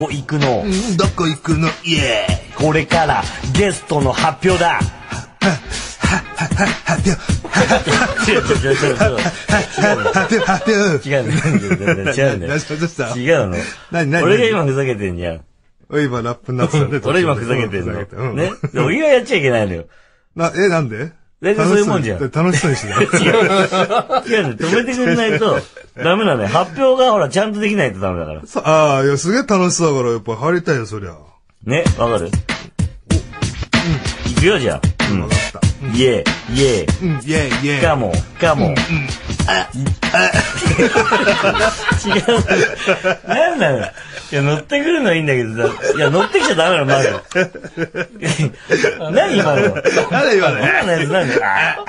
行くのどこ行くのイエーイ。 これからゲストの発表だ。 発表違うの。俺が今ふざけてんじゃん。 今ラップになってたね。 俺今ふざけてんの。ね。俺がやっちゃいけないのよ。 なんで？ 大体そういうもんじゃん。 楽しそうにしない。 違うね。止めてくれないとダメなのよ。発表がほらちゃんとできないとダメだから。 いや、すげえ楽しそうだからやっぱ入りたいよ、そりゃ。 ね、わかる？いくよ、じゃあ。 わかった。 イエー、イエー。 イエー、イエー。 カモン、カモン。違う。なんなの？いや、乗ってくるのはいいんだけどさ。いや、乗ってきちゃダメなの、まず。何今の？ 今の何何い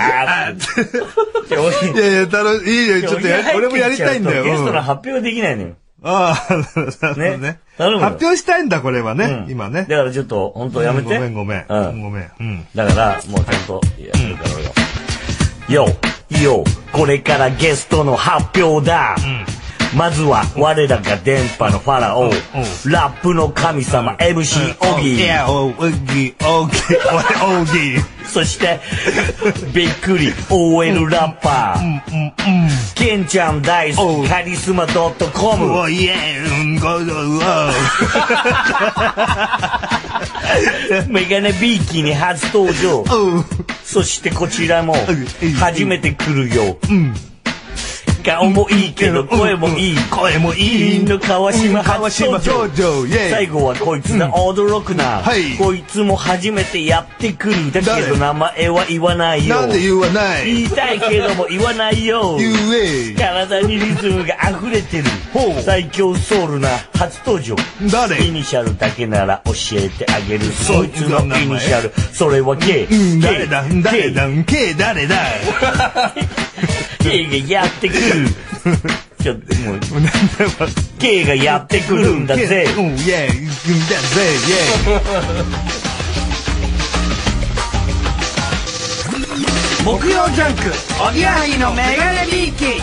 やいや、楽しい。いいよ、ちょっと俺もやりたいんだよ。 ゲストの発表できないのよ。 ね。発表したいんだ、これはね。今ね。 だからちょっと、本当やめて。 ごめん。 だから、もうちゃんとやるから俺が。よ、これからゲストの発表だ。まずは、我らが電波のファラオ。ラップの神様、MC オギー。 オギー。 そして、びっくり、OL ラッパー。ケンちゃん大好き、カリスマ .com。メガネビーキに初登場。そしてこちらも、初めて来るよ。顔もいいけど声もいい。の川島初登場。最後はこいつが驚くな。こいつも初めてやってくる。だけど名前は言わないよ。 なんで言わない？ 言いたいけども言わないよ。体にリズムが溢れてる。最強ソウルな初登場。イニシャルだけなら教えてあげる。そいつのイニシャル。それは K。 誰だ K 誰だ K がやってくる。ちょっともう K がやってくるんだぜ。 木曜ジャンクおぎやはぎのメガネビーキ。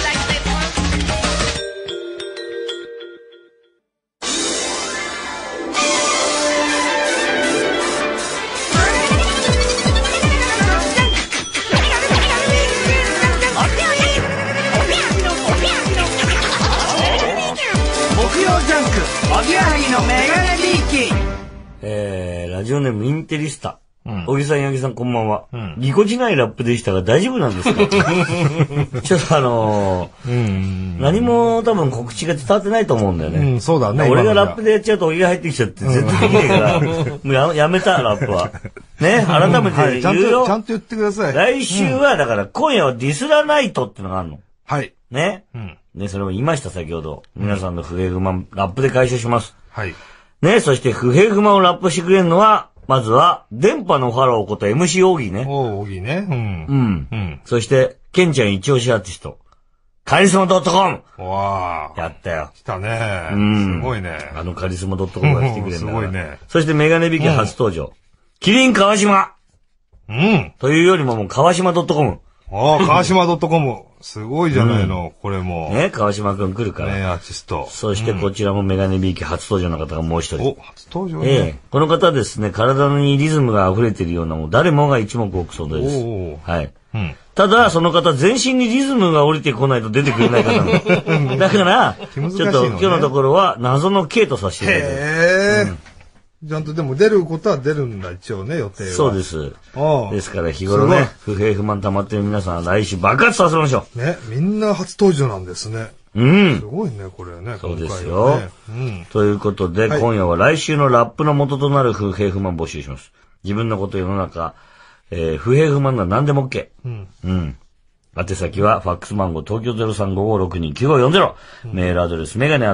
ラジオネームインテリスタ。小木さん、八木さん、こんばんは。ぎこちないラップでしたが大丈夫なんですか？ちょっと何も多分告知が伝わってないと思うんだよね。 そうだね。 俺がラップでやっちゃうと小木が入ってきちゃって絶対できないから、もうやめた、ラップは。ね、改めて言うよ。 ちゃんと言ってください。 来週は、だから今夜はディスラナイトってのがあるの。 はい。 ね。ね、それも言いました、先ほど。皆さんの不平不満、ラップで解消します。 はい。 ね、そして不平不満をラップしてくれるのは、まずは、電波のファラオこと MC オーギーね。 オーギーね。 そして、ケンちゃん一押しアーティスト。カリスマ .com! わー。 やったよ。 来たね。すごいね。 カリスマ .com が来てくれるんだ。 すごいね。 そしてメガネビキ初登場。キリン川島というよりももう川島 .com。 川島 .com。すごいじゃないの、これも。 ね、川島くん来るから。 ね、アーティスト。 そしてこちらもメガネビーキ初登場の方がもう一人。 初登場ね。 この方ですね、体にリズムが溢れているような、もう誰もが一目置くそうです。はい。ただ、その方、全身にリズムが降りてこないと出てくれない方なの。だから、ちょっと今日のところは謎の K とさせていただきます。 ちゃんとでも出ることは出るんだ、一応ね、予定は。 そうです。ですから日頃ね、不平不満溜まってる皆さん、来週爆発させましょう。ね、みんな初登場なんですね。すごいね、これね。 そうですよ。ということで、今夜は来週のラップの元となる不平不満募集します。自分のこと世の中、不平不満なら何でも OK。宛先は、ファックス番号、東京 0355629540。メールアドレス、メガネ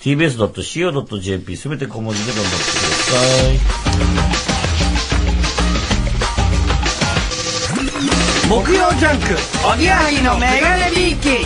@tbs.co.jp。すべて小文字でどんどん来てください。木曜ジャンク、おぎやはぎのメガネビーキ。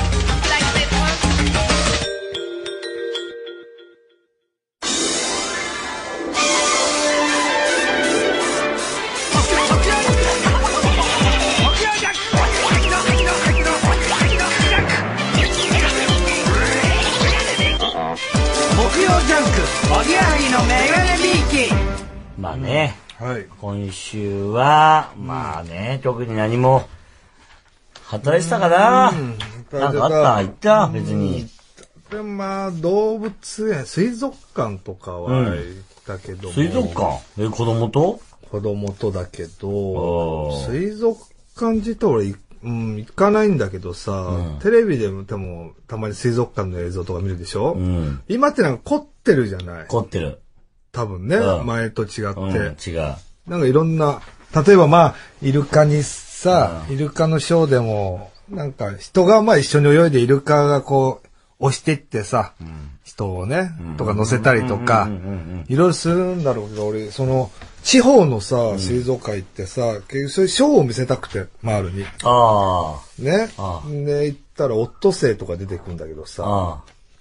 おぎやギのメガネビーキ。 まあね、 はい。 今週は、まあね、特に何も、働いてたかな。なんかあった言った別に。 でまあ、動物園、水族館とかは行ったけども。 水族館子供と子供とだけど、水族館自体俺、行かないんだけどさ、テレビでもたまに水族館の映像とか見るでしょ、今ってなんか凝ってるじゃない？ 凝ってる。 多分ね、前と違って。 違う。 なんかいろんな、例えばまあ、イルカにさ、イルカのショーでも、なんか人がまあ一緒に泳いでイルカがこう、押していってさ、人をね、とか乗せたりとか、いろいろするんだろうけど、俺、その、地方のさ、水族館行ってさ、結局そういうショーを見せたくて、マールに。ね。で、行ったらオットセイとか出てくるんだけどさ、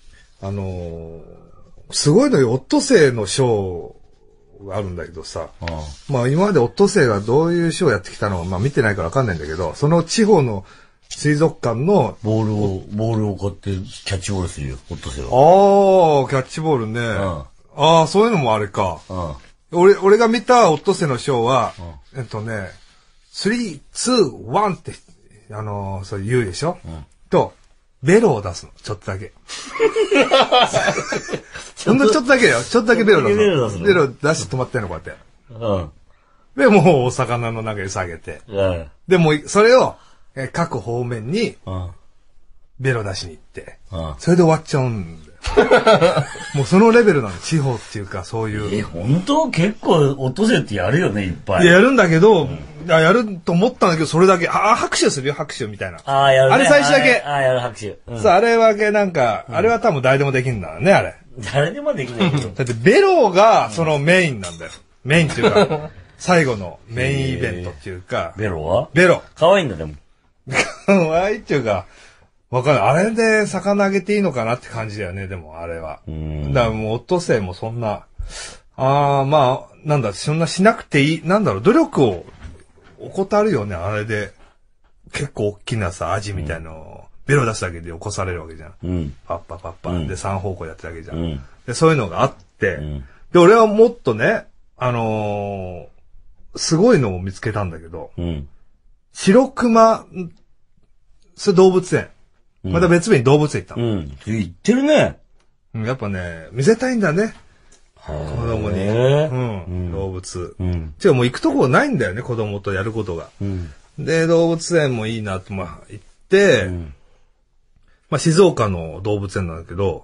すごいのよ、オットセイのショーがあるんだけどさ、まあ今までオットセイがどういうショーをやってきたのか、まあ見てないからわかんないんだけど、その地方の水族館のボールをこうやってキャッチボールするよ、オットセイは。 キャッチボールね。そういうのもあれか。俺が見たオットセイのショーは、3、2、1って、そう言うでしょ、と、ベロを出すの。ちょっとだけ。ほんとちょっとだけよ。ちょっとだけベロ出すの。ベロ出して止まってんの、こうやって。で、もうお魚の中に下げて。で、もう、それを、各方面に、ベロ出しに行って、それで終わっちゃうんだよ。もうそのレベルなの、地方っていうか、そういう。 本当結構、オットセイってやるよね、いっぱい。 やるんだけど、やると思ったんだけど、それだけ、拍手するよ、拍手みたいな。 やるね。 あれ最初だけ。 やる拍手。 そう、あれだけなんか、あれは多分誰でもできるんだろうね、あれ。 誰でもできないけど。 だって、ベロが、そのメインなんだよ。メインっていうか、最後のメインイベントっていうか。 ベロはベロ。 可愛いんだ、でも。 可愛いっていうか、わかんない。あれで魚あげていいのかなって感じだよね、でも、あれは。だからもう、オットセイもそんな、まあ、なんだ、そんなしなくていい、なんだろう、努力を怠るよね、あれで。結構大きなさ、アジみたいのを、ベロ出すだけで起こされるわけじゃん。パッパパッパ。で、3方向やってるわけじゃん。で、そういうのがあって、で、俺はもっとね、すごいのを見つけたんだけど、白熊、それ動物園。また別日に動物園行ったの。 行ってるね。 やっぱね、見せたいんだね。子供に。動物。違う、もう行くとこないんだよね、子供とやることが。で、動物園もいいなと、まあ、行って、まあ、静岡の動物園なんだけど、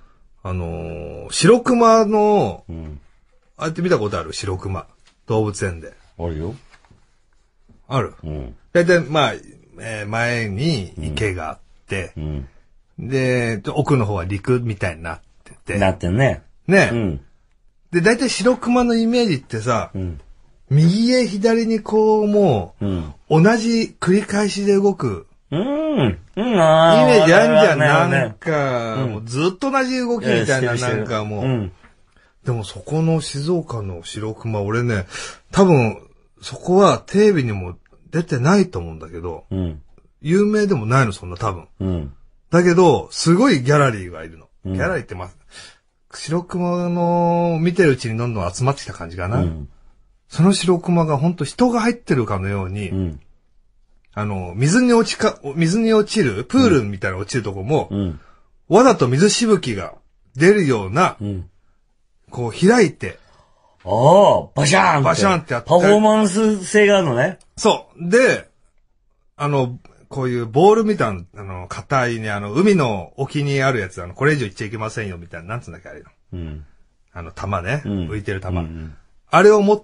白熊の、あれって見たことある？白熊。動物園で。 あるよ。 ある。だいたい、まあ、前に池があって、で、奥の方は陸みたいになってて。 なってんね。 ね。で、だいたい白熊のイメージってさ、右へ左にこう、もう、同じ繰り返しで動く。イメージあんじゃん。なんか、もうずっと同じ動きみたいな、なんかもう。でもそこの静岡の白熊、俺ね、多分、そこはテレビにも出てないと思うんだけど、有名でもないの、そんな多分。だけど、すごいギャラリーがいるの。ギャラリーって白熊の見てるうちにどんどん集まってきた感じかな。その白熊がほんと人が入ってるかのように、水に落ちる、プールみたいな落ちるとこも、わざと水しぶきが出るような、こう開いて、 バシャーンって。 バシャーンってやって。 パフォーマンス性があるのね。 そう。で、こういうボールみたいな、硬いね、海の沖にあるやつ、これ以上行っちゃいけませんよ、みたいな、なんつうんだっけ、あれの。玉ね、浮いてる玉。あれを持って、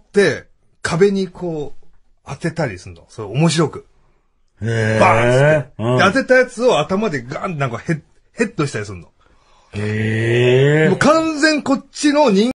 壁にこう、当てたりするの。それ面白く。バーンって。当てたやつを頭でガンなんかヘッドしたりするの。もう完全こっちの人